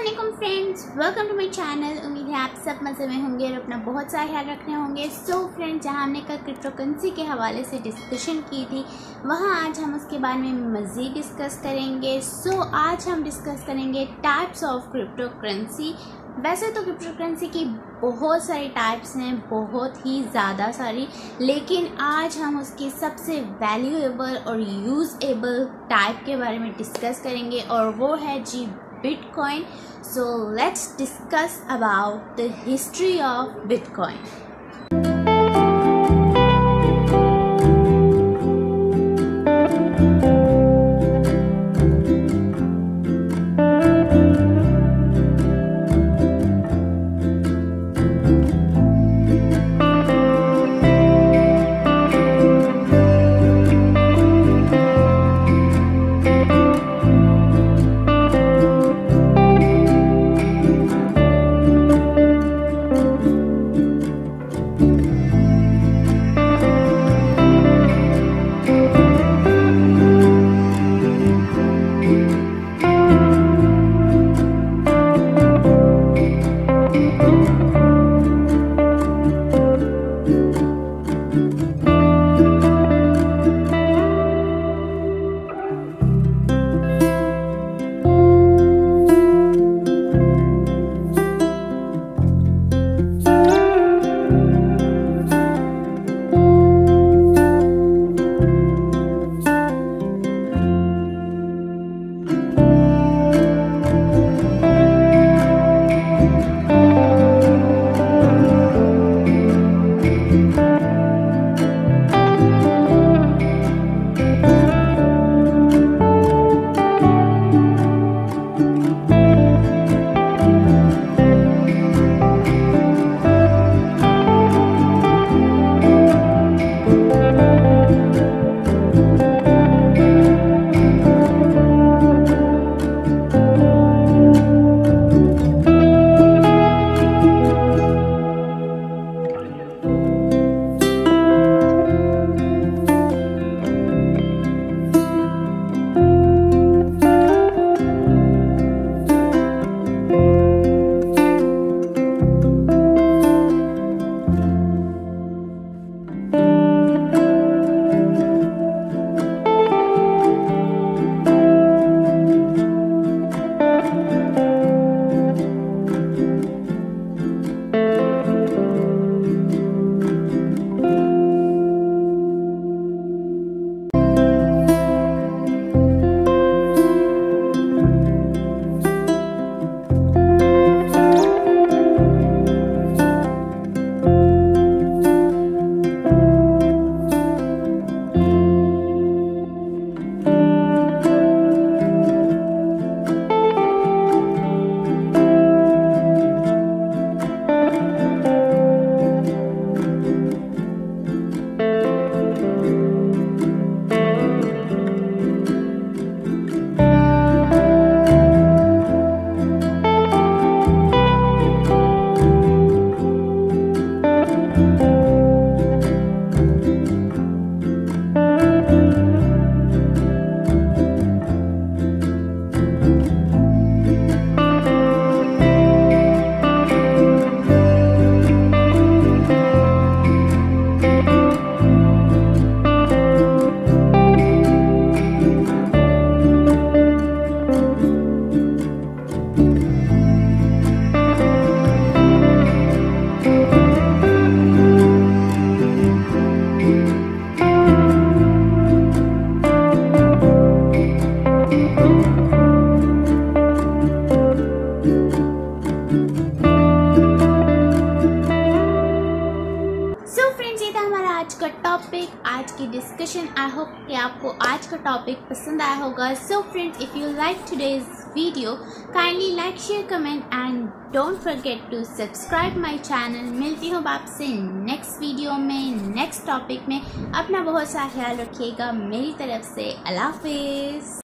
अस्सलाम friends, welcome to my channel. उम्मीद है आप सब मज़े में होंगे और अपना बहुत सारा ख्याल रखने होंगे। सो फ्रेंड्स, जहां हमने कल क्रिप्टो करेंसी के हवाले से डिस्कशन की थी, वहां आज हम उसके बारे में मज़ीद डिस्कस करेंगे। सो आज हम डिस्कस करेंगे टाइप्स ऑफ क्रिप्टो करेंसी। वैसे तो क्रिप्टो करेंसी की बहुत सारी टाइप्स हैं, बहुत ही ज़्यादा सारी, लेकिन आज हम उसकी सबसे वैल्यूएबल और यूज़ेबल टाइप के बारे में डिस्कस करेंगे और वो है जी Bitcoin. So let's discuss about the history of Bitcoin. आज का टॉपिक, आज की डिस्कशन। आई होप कि आपको आज का टॉपिक पसंद आया होगा। So friends, if you like today's video, kindly like, share, comment and don't forget to subscribe my channel. मिलती हूँ आपसे नेक्स्ट वीडियो में, नेक्स्ट टॉपिक में। अपना बहुत सा ख्याल रखिएगा। मेरी तरफ से अल्लाह हाफिज़।